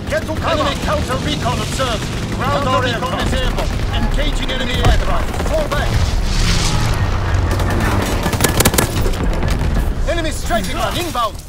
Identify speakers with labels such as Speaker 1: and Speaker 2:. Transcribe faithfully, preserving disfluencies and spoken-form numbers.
Speaker 1: Get to cover! Enemy counter recon observed! Ground counter recon is airborne! Engaging enemy aircraft! Fall back! Enemy strafing gun inbound!